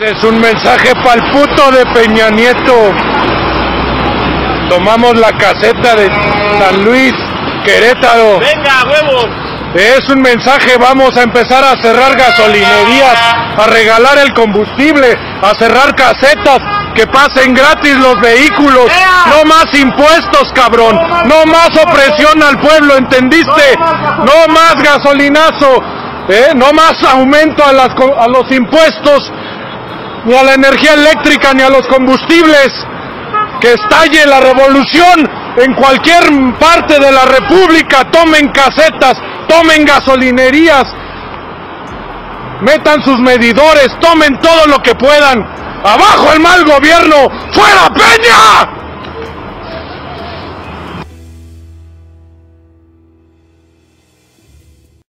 Es un mensaje pa'l puto de Peña Nieto. Tomamos la caseta de San Luis, Querétaro. ¡Venga, huevos! Es un mensaje, vamos a empezar a cerrar gasolinerías, a regalar el combustible, a cerrar casetas, que pasen gratis los vehículos. No más impuestos, cabrón. No más opresión al pueblo, ¿entendiste? No más gasolinazo. No más aumento a los impuestos, ni a la energía eléctrica, ni a los combustibles. Que estalle la revolución en cualquier parte de la república. Tomen casetas, tomen gasolinerías, metan sus medidores, tomen todo lo que puedan. ¡Abajo el mal gobierno! ¡Fuera Peña!